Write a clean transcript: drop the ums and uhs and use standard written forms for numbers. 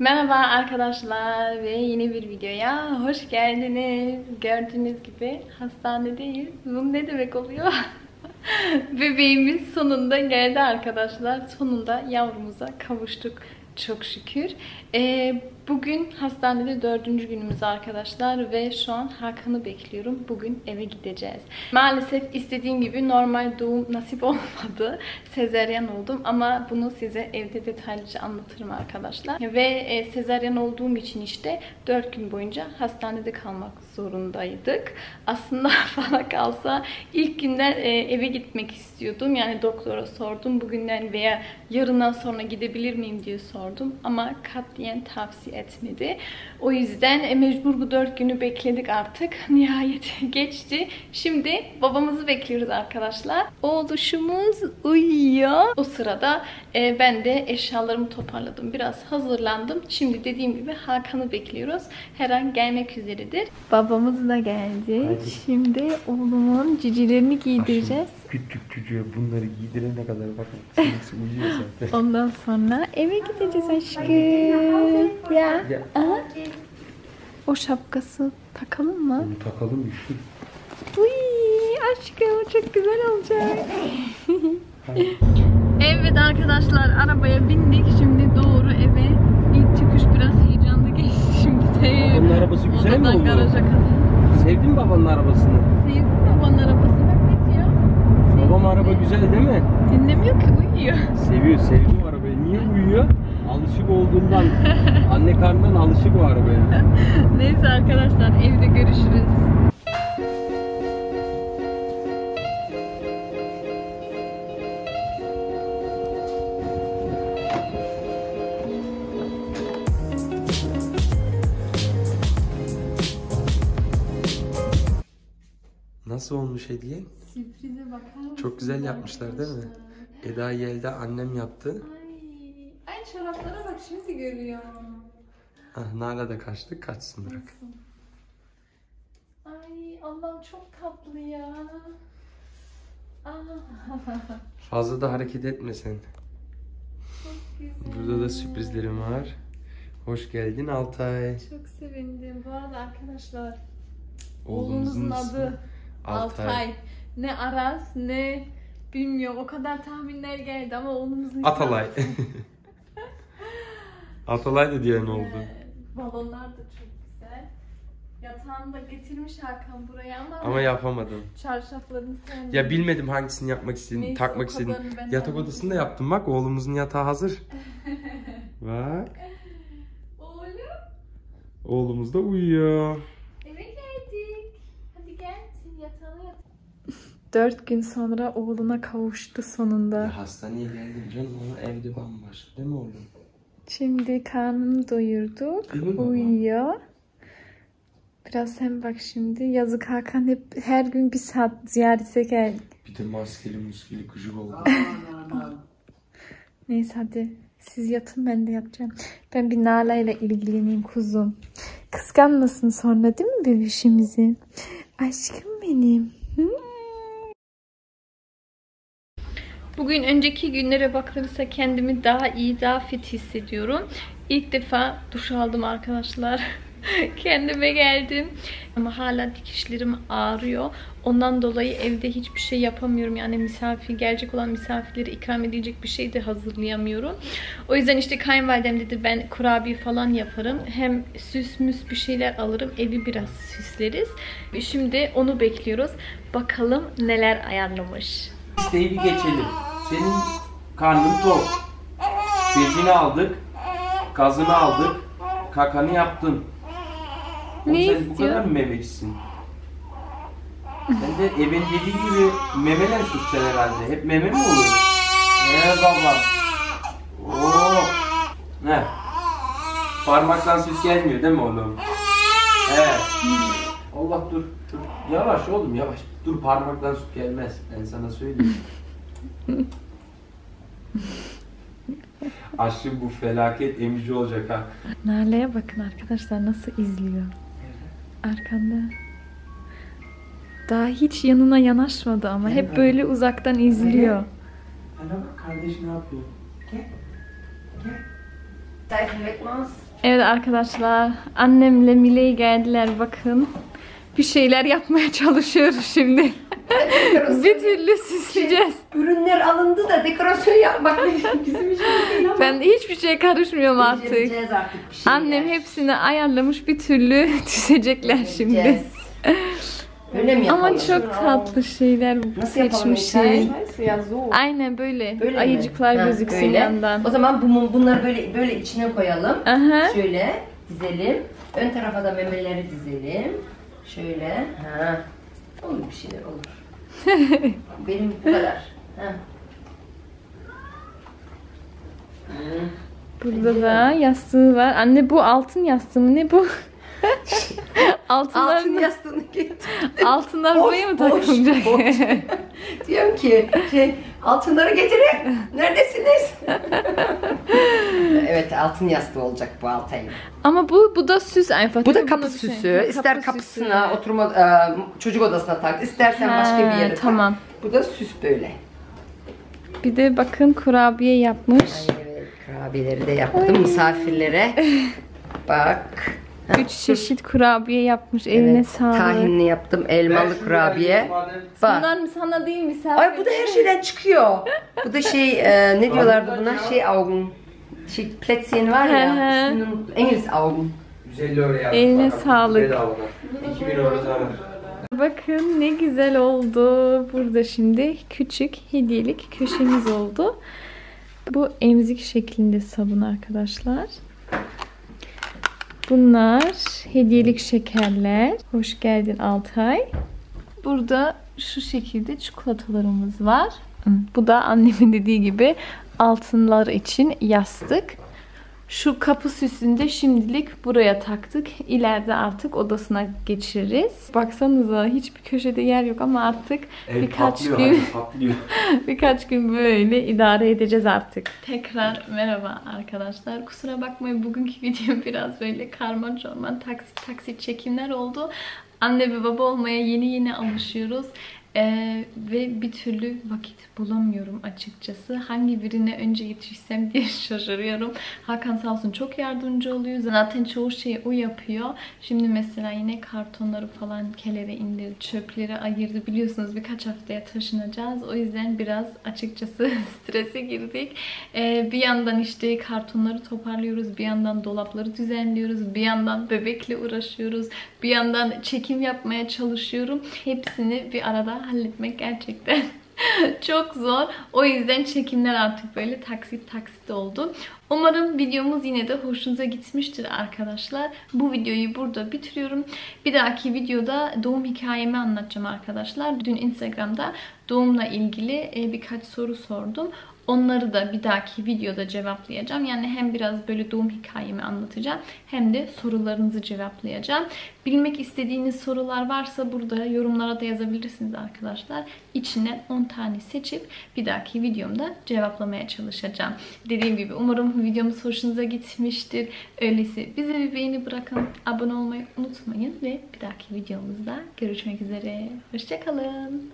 Merhaba arkadaşlar ve yeni bir videoya hoş geldiniz. Gördüğünüz gibi hastanedeyiz. Bu ne demek oluyor? Bebeğimiz sonunda geldi arkadaşlar. Sonunda yavrumuza kavuştuk. Çok şükür. Bugün hastanede 4. günümüz arkadaşlar ve şu an Hakan'ı bekliyorum. Bugün eve gideceğiz. Maalesef istediğim gibi normal doğum nasip olmadı. Sezaryen oldum ama bunu size evde detaylıca anlatırım arkadaşlar. Ve sezaryen olduğum için işte 4 gün boyunca hastanede kalmak zorundaydık. Aslında bana kalsa ilk günden eve gitmek istiyordum. Yani doktora sordum. Bugünden veya yarından sonra gidebilir miyim diye sordum. Ama katiyen tavsiye etmedi. O yüzden mecbur bu 4 günü bekledik artık. Nihayet geçti. Şimdi babamızı bekliyoruz arkadaşlar. Oğluşumuz uyuyor. O sırada ben de eşyalarımı toparladım. Biraz hazırlandım. Şimdi dediğim gibi Hakan'ı bekliyoruz. Her an gelmek üzeredir. Babamız da geldi. Hadi. Şimdi oğlumun cicilerini giydireceğiz. Küçük çocuğa bunları giydirene kadar bakın. Sinirsi uyuyor zaten. Ondan sonra eve gideceğiz aşkım. Ya. Aha. O şapkası takalım mı? Bunu takalım işte. Uy, aşkım çok güzel olacak. Evet arkadaşlar, arabaya bindik. Şimdi doğru eve. İlk çıkış biraz heyecanlı geçti. Şimdi Babanın arabası güzel mi oldu? Garaja kadar. Sevdin mi babanın arabasını? Sevdim babanın arabası. Bak ne diyor? Babam araba güzel değil mi? Dinlemiyor ki, uyuyor. Sevdi o arabayı. Niye uyuyor? Alışık olduğundan. Anne karnından alışık o arabaya. Neyse arkadaşlar, evde görüşürüz. Nasıl olmuş hediye? Sürprize bakar mısın? Çok güzel yapmışlar değil mi? Eda Yelda annem yaptı. Ay çoraplara bak, şimdi görüyorum. Nala da kaçtı. Kaçsın bırak. Ay Allah'ım çok tatlı ya. Fazla da hareket etme sen. Çok güzel. Burada da sürprizlerim var. Hoş geldin Altay. Çok sevindim. Bu arada arkadaşlar, Oğlumuzun oğlumuzun adı Altay. Ne Aras ne bilmiyorum. O kadar tahminler geldi ama oğlumuzun ismi Atalay. Atalay da diyen oldu. Balonlar da çok güzel. Yatağını da getirmiş Hakan buraya Ama yapamadım. çarşaflarını sen. Ya bilmedim hangisini yapmak istedim, Neyse, takmak o istedim. kadarını ben Yatak de odasını da yaptım bak. Oğlumuzun yatağı hazır. Bak. Oğlum, Oğlumuz da uyuyor. eve geldik. Hadi gel, senin yatağına yat. 4 gün sonra oğluna kavuştu sonunda. Ya hastaneye geldim canım ama evde bambaşka değil mi oğlum? Şimdi karnını doyurduk. Değil mi baba? Uyuyor. Biraz hem bak şimdi. Yazık Hakan, hep her gün bir saat ziyarete gel. Bir de maskeli kıcık oldu. Neyse hadi. Siz yatın, ben de yatacağım. Ben bir Nala ile ilgileneyim kuzum. Kıskanmasın sonra değil mi bebişimizi? Aşkım benim. Hı? Bugün önceki günlere bakılırsa kendimi daha iyi, daha fit hissediyorum. İlk defa duş aldım arkadaşlar. Kendime geldim. Ama hala dikişlerim ağrıyor. Ondan dolayı evde hiçbir şey yapamıyorum. Yani gelecek olan misafirlere ikram edilecek bir şey de hazırlayamıyorum. O yüzden işte kayınvalidem dedi ben kurabiye falan yaparım. Hem süs müs bir şeyler alırım. Evi biraz süsleriz. Şimdi onu bekliyoruz. Bakalım neler ayarlamış. İsteği bir geçelim. Senin karnın tok. Bezini aldık. Gazını aldık. Kakanı yaptın. Oğlum Ne sen bu istiyor? kadar mı memelisin? Sen de eben dediği gibi memeler süslen herhalde. Hep meme mi olur? Baba. Oo. Ne? Parmaktan süt gelmiyor değil mi oğlum? Evet. Allah dur. Yavaş oğlum yavaş. Dur parmaktan süt gelmez. Ben sana söyleyeyim. Aşkım bu felaket emici olacak ha. Nale'ye bakın arkadaşlar nasıl izliyor. Arkanda. Daha hiç yanına yanaşmadı ama hep böyle uzaktan izliyor. Ana bak kardeş ne yapıyor? Gel. Gel. Tijd weg, Mas. Evet arkadaşlar, annemle Miley geldiler, bakın. Bir şeyler yapmaya çalışıyoruz şimdi. Bir türlü süsleyeceğiz. Ürünler alındı da dekorasyon yapmak bizim için değil ama. Ben de hiçbir şeye karışmıyorum artık. Becereceğiz artık bir şeyler. Annem hepsini ayarlamış, bir türlü düzecekler şimdi. Becereceğiz. Öyle mi yapalım? Ama çok tatlı şeyler Nasıl yapalım seçmişler. İlkay? Aynen böyle. Böyle mi? Ayıcıklar Ha, gözüksün böyle. yandan. O zaman bunları böyle içine koyalım. Aha. Şöyle dizelim. Ön tarafa da memeleri dizelim. Şöyle. Ha. Olur bir şeyler olur. Benim bu kadar. Ha. Burada da yastığı var. Anne bu altın yastığı mı? Ne bu? Altın Altınlar, yastığını getir. altınlar buraya mı takılacak? Diyorum ki altınları getirin. Neredesiniz? Evet, altın yastığı olacak bu Altay'ın. Ama bu da süs Ayfa. Bu da Bunu kapı düşün. süsü. İster Kapı kapısına, süsü. oturma çocuk odasına tak. İstersen başka bir yere tak. Tamam. Bu da süs böyle. Bir de bakın kurabiye yapmış. Ay evet, kurabiyeleri de yaptım misafirlere. Bak. 3 çeşit kurabiye yapmış. Eline Evet, sağlık. tahinli yaptım, elmalı kurabiye. Bak. Bunlar mı sana değil mi? Sen Ay bu da her şeyden çıkıyor. Bu da ne diyorlardı buna? Augen. Plätzchen var He ya. he. ismini unuttum. İngiliz Augen. 150 euro yaptık. Eline bakalım. sağlık. Bedavadan. 2000 euro zarar. Bakın ne güzel oldu. Burada şimdi küçük hediyelik köşemiz oldu. Bu emzik şeklinde sabun arkadaşlar. Bunlar hediyelik şekerler. Hoş geldin Altay. Burada şu şekilde çikolatalarımız var. Bu da annemin dediği gibi altınlar için yastık. Şu kapı süsünde şimdilik buraya taktık. İleride artık odasına geçiririz. Baksanıza hiçbir köşede yer yok ama artık birkaç gün böyle idare edeceğiz artık. Tekrar merhaba arkadaşlar. Kusura bakmayın, bugünkü video biraz böyle karman çorman taksit çekimler oldu. Anne ve baba olmaya yeni alışıyoruz. Ve bir türlü vakit bulamıyorum açıkçası. Hangi birine önce yetişsem diye şaşırıyorum. Hakan sağ olsun çok yardımcı oluyor. Zaten çoğu şeyi o yapıyor. Şimdi mesela yine kartonları falan kelere indirdi, çöpleri ayırdı. Biliyorsunuz birkaç haftaya taşınacağız. O yüzden biraz açıkçası strese girdik. Bir yandan işte kartonları toparlıyoruz. Bir yandan dolapları düzenliyoruz. Bir yandan bebekle uğraşıyoruz. Bir yandan çekim yapmaya çalışıyorum. Hepsini bir arada halletmek gerçekten çok zor. O yüzden çekimler artık böyle taksit oldu. Umarım videomuz yine de hoşunuza gitmiştir arkadaşlar. Bu videoyu burada bitiriyorum. Bir dahaki videoda doğum hikayemi anlatacağım arkadaşlar. Dün Instagram'da doğumla ilgili birkaç soru sordum. Onları da bir dahaki videoda cevaplayacağım. Yani hem biraz böyle doğum hikayemi anlatacağım hem de sorularınızı cevaplayacağım. Bilmek istediğiniz sorular varsa burada yorumlara da yazabilirsiniz arkadaşlar. İçinden 10 tane seçip bir dahaki videomda cevaplamaya çalışacağım. Dediğim gibi umarım videomuz hoşunuza gitmiştir. Öyleyse bize bir beğeni bırakın. Abone olmayı unutmayın ve bir dahaki videomuzda görüşmek üzere. Hoşça kalın.